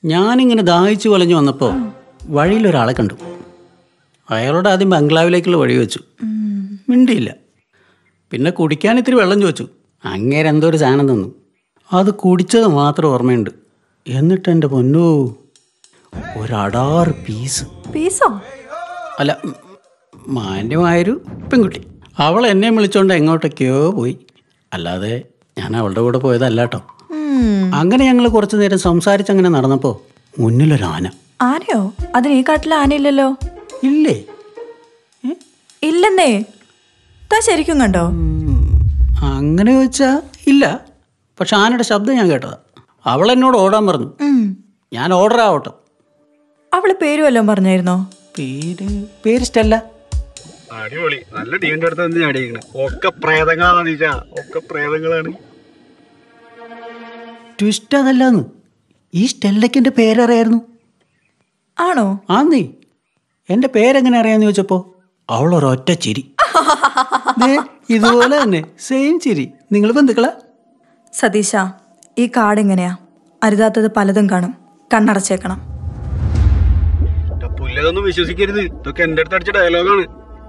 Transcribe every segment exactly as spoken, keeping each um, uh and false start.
ഞാനിങ്ങനെ ദാഹിച്ചു വലഞ്ഞു വന്നപ്പോൾ വഴിയിലൊരാളെ കണ്ടു. അയാളോട് ആദ്യം ബംഗ്ലാവിലേക്കുള്ള വഴി വെച്ചു. മിണ്ടിയില്ല. പിന്നെ കുടിക്കാൻ ഇത്തിരി വെള്ളം ചോദിച്ചു. അങ്ങേരെ എന്തോ ഒരു സാധനം തന്നു. അത് കുടിച്ചത് മാത്രം ഓർമ്മയുണ്ട്. എന്നിട്ട് എൻ്റെ പൊന്നോ, ഒരടാറ് പീസ്. പീസോ? അല്ല, മാന്യമായൊരു പെൺകുട്ടി. അവൾ എന്നെ വിളിച്ചോണ്ട് എങ്ങോട്ടൊക്കെയോ പോയി. അല്ലാതെ ഞാൻ അവളുടെ കൂടെ പോയതല്ല കേട്ടോ. അങ്ങനെ ഞങ്ങൾ കുറച്ചു നേരം സംസാരിച്ചങ്ങനെ നടന്നപ്പോൾ മുന്നിലൊരാന. ആനയോ? അതിന് ഈ കാട്ടിൽ ആനയില്ലല്ലോ. ഇല്ലേ? ഇല്ലെന്നേ. താ ശരിക്കും കണ്ടോ? അങ്ങനെ ചോദിച്ചാ ഇല്ല. പക്ഷെ ആനയുടെ ശബ്ദം ഞാൻ കേട്ടതാ. അവൾ എന്നോട് ഓടാൻ പറഞ്ഞു. ഞാൻ ഓർഡർ ആവട്ടെ. അവള് പേര് വല്ലതും പറഞ്ഞായിരുന്നോ? പേര് പേര് സ്റ്റെല്ല. അടിപൊളി. നല്ല ടീമിന്റെ അടുത്ത് എന്ത് ചാടിയിരിക്കണേ. ഒക്കെ പ്രേതങ്ങളാണ്. ഒക്കെ പ്രേതങ്ങളാണ്. ട്വിസ്റ്റ് അതല്ലാന്ന്. ഈ സ്റ്റെല്ലയ്ക്ക് എൻ്റെ പേരറിയായിരുന്നു. ആണോ? ആന്നേ. എൻ്റെ പേരെങ്ങനെ അറിയാന്ന് ചോദിച്ചപ്പോ അവളൊരൊറ്റ ചിരി. ഇതുപോലെ തന്നെ സെയിം ചിരി. നിങ്ങൾ ബന്ധുക്കളാ? സതീശ, ഈ കാട് എങ്ങനെയാ? അരുതാത്തത് പലതും കാണും. കണ്ണടച്ചേക്കണം. പുല്ലതൊന്നും വിശ്വസിക്കരുത്. ഇതൊക്കെ എന്റെ അടുത്ത് അടിച്ച ഡയലോഗാണ്.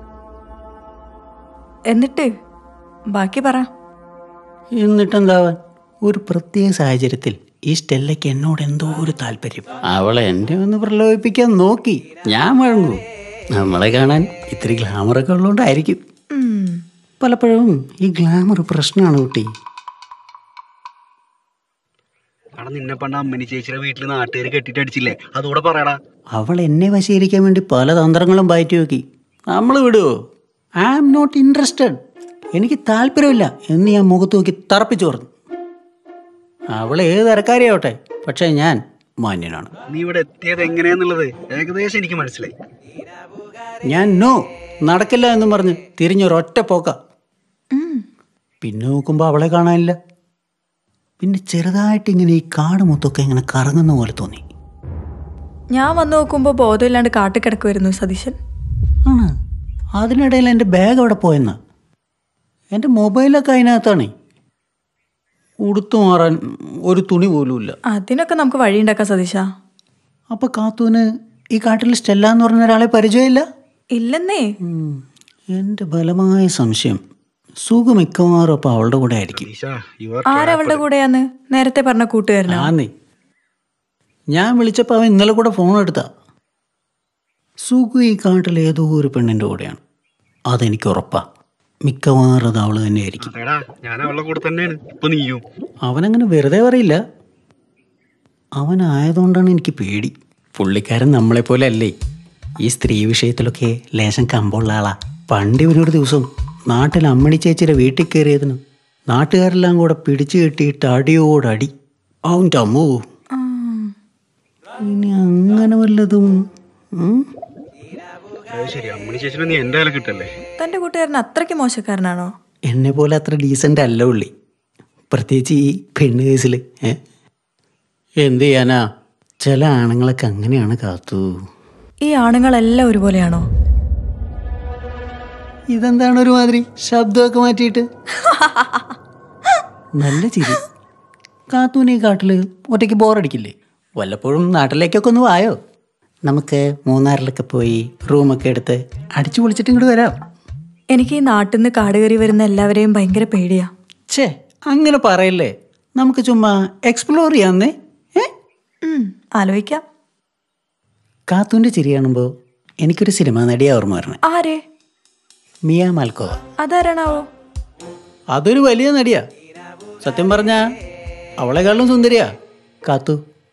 എന്നിട്ട് ബാക്കി പറ. എന്നിട്ടെന്താവാൻ? ഒരു പ്രത്യേക സാഹചര്യത്തിൽ ഈ സ്റ്റെല്ലയ്ക്ക് എന്നോട് എന്തോ ഒരു താല്പര്യം. അവളെ എന്നെ ഒന്ന് പ്രലോഭിപ്പിക്കാൻ നോക്കി. ഞാൻ വഴങ്ങൂ. നമ്മളെ കാണാൻ ഇത്തിരി ഗ്ലാമറൊക്കെ ഉള്ളതുകൊണ്ടായിരിക്കും. പലപ്പോഴും ഈ ഗ്ലാമർ പ്രശ്നമാണ് കുട്ടി. നിന്നെ പണ്ട് അമ്മനി ചേച്ചിയുടെ വീട്ടിൽ നാട്ടുകാർ കെട്ടിട്ട് അടിച്ചില്ലേ? അതോടെ പറയടാ. അവൾ എന്നെ വശീകരിക്കാൻ വേണ്ടി പല തന്ത്രങ്ങളും പയറ്റി നോക്കി. നമ്മൾ വിടുവോ? I am not interested. എനിക്ക് താല്പര്യമില്ല എന്ന് ഞാൻ മുഖത്ത് നോക്കി തറപ്പിച്ചു പറഞ്ഞു. അവൾ ഏത് തരക്കാരിയാവട്ടെ, പക്ഷേ ഞാൻ മാന്യനാണ്. നീ ഇവിടെ എത്തിയത് എങ്ങനെയാന്നുള്ളത് ഏകദേശം എനിക്ക് മനസ്സിലായി. ഞാൻ നോ, നടക്കില്ല എന്നും പറഞ്ഞ് തിരിഞ്ഞൊരൊറ്റ പോക്ക. പിന്നെ നോക്കുമ്പോൾ അവളെ കാണാനില്ല. പിന്നെ ചെറുതായിട്ട് ഇങ്ങനെ ഈ കാട് മൊത്തമൊക്കെ ഇങ്ങനെ കറങ്ങുന്ന പോലെ തോന്നി. ഞാൻ വന്നു നോക്കുമ്പോൾ ബോധമില്ലാണ്ട് കാട്ടിക്കിടക്കുമായിരുന്നു സതീശൻ. ആണ്. അതിനിടയിൽ എൻ്റെ ബാഗ് അവിടെ പോയെന്നാ. എൻ്റെ മൊബൈലൊക്കെ അതിനകത്താണ്. ഉടുത്തു മാറാൻ ഒരു തുണി പോലുമില്ല. അതിനൊക്കെ നമുക്ക് വഴിയുണ്ടാക്കാം സതീശ. അപ്പോൾ കാത്തൂന് ഈ കാട്ടിൽ സ്റ്റെല്ല എന്ന് പറഞ്ഞ ഒരാളെ പരിചയമില്ല? ഇല്ലെന്നേ. എൻ്റെ ബലമായ സംശയം സുഖ മിക്കവാറും അപ്പോൾ അവളുടെ കൂടെ ആയിരിക്കും. ആരവളുടെ കൂടെയാന്ന്? നേരത്തെ പറഞ്ഞ കൂട്ടുകാരനാ? ആന്നേ. ഞാൻ വിളിച്ചപ്പോൾ അവൻ ഇന്നലെ കൂടെ ഫോൺ എടുത്താ. സുഖു ഈ കാട്ടിൽ ഏതോ ഒരു പെണ്ണിൻ്റെ കൂടെയാണ്. അതെനിക്ക് ഉറപ്പാ. മിക്കവാറും അത് അവള് തന്നെയായിരിക്കും. അവനങ്ങനെ വെറുതെ പറയില്ല. അവനായതുകൊണ്ടാണ് എനിക്ക് പേടി. പുള്ളിക്കാരൻ നമ്മളെപ്പോലെ അല്ലേ. ഈ സ്ത്രീ വിഷയത്തിലൊക്കെ ലേശം കമ്പുള്ള ആളാ. പണ്ട് ഇവനൊരു ദിവസം നാട്ടിൽ അമ്മണി ചേച്ചിയുടെ വീട്ടിൽ കയറിയതിന് നാട്ടുകാരെല്ലാം കൂടെ പിടിച്ചു കെട്ടിയിട്ട് അടിയോടടി. അവൻ്റെ അമ്മോ, ഇനി അങ്ങനെ വല്ലതും. തന്റെ കൂട്ടുകാരൻ അത്രയ്ക്ക് മോശക്കാരനാണോ? എന്നെ പോലെ അത്ര ഡീസൻ്റ് അല്ല ഉള്ളി. പ്രത്യേകിച്ച് ഈ പെണ്ണ് കേസിൽ. എന്ത് ചെയ്യാനാ, ചില ആണുങ്ങളൊക്കെ അങ്ങനെയാണ് കാത്തു. ഈ ആണുങ്ങളെല്ലാം ഒരുപോലെയാണോ? ഇതെന്താണ് ഒരുമാതിരി ശബ്ദമൊക്കെ മാറ്റിയിട്ട്? നല്ല ചിരി. കാത്തൂന് ഈ കാട്ടിൽ ഒറ്റയ്ക്ക് ബോറടിക്കില്ലേ? വല്ലപ്പോഴും നാട്ടിലേക്കൊക്കെ ഒന്ന് വായോ. നമുക്ക് മൂന്നാറിലൊക്കെ പോയി റൂമൊക്കെ എടുത്ത് അടിച്ചു പൊളിച്ചിട്ട് ഇങ്ങോട്ട് വരാം. എനിക്ക് ഈ നാട്ടിൽ നിന്ന് കാട് കയറി വരുന്ന എല്ലാവരെയും ഭയങ്കര പേടിയാ. ഛേ, അങ്ങനെ പറയല്ലേ. നമുക്ക് ചുമ്മാ എക്സ്പ്ലോർ ചെയ്യാന്നേ. ആലോചിക്കാം. കാത്തൂൻ്റെ ചിരി കാണുമ്പോൾ എനിക്കൊരു സിനിമ നടിയാ ഓർമ്മ വരണേ. ആരെ? മിയ മാൽക്കോവ. അതാരാണാവോ? അതൊരു വലിയ നടിയാ. സത്യം പറഞ്ഞ അവളെക്കാളും സുന്ദരിയാ കാത്തു.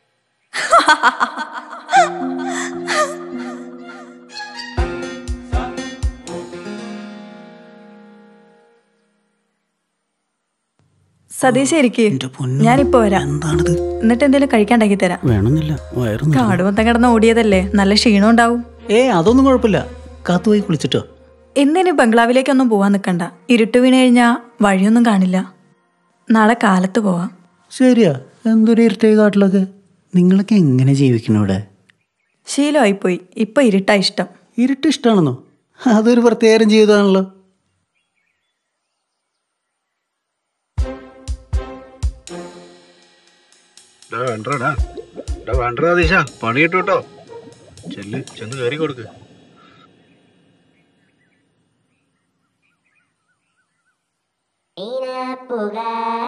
സതീശ ഇരിക്ക്, ഞാനിപ്പോ വരാം. എന്താണിത്? എന്നിട്ട് എന്തെങ്കിലും കഴിക്കാണ്ടാക്കി തരാം. വേണമെന്നില്ല, വയറും കാട് മൊത്തം കിടന്ന് ഓടിയതല്ലേ, നല്ല ക്ഷീണം ഉണ്ടാവും. ഏ അതൊന്നും കുഴപ്പമില്ല. കാത്തു പോയി കുളിച്ചിട്ടോ. ഇന്നിനി ബംഗ്ലാവിലേക്കൊന്നും പോവാൻ നിൽക്കണ്ട. ഇരുട്ട് വീണ് കഴിഞ്ഞാൽ വഴിയൊന്നും കാണില്ല. നാളെ കാലത്ത് പോവാം. ശരിയാ. എന്തൊരു ഇരുട്ടേ കാട്ടിലൊക്കെ. നിങ്ങളൊക്കെ എങ്ങനെ ജീവിക്കണം ഇവിടെ? ശീലമായിപ്പോയി. ഇപ്പൊ ഇരുട്ടാ ഇഷ്ടം. ഇരുട്ട് ഇഷ്ടമാണെന്നോ? അതൊരു പ്രത്യേകം ജീവിതമാണല്ലോ. വേണ്ടടാ വേണ്ട സതീശ, പണി കിട്ടു കേട്ടോ. ചെല്ല്, ചെന്ന് കയറി കൊടുക്ക്.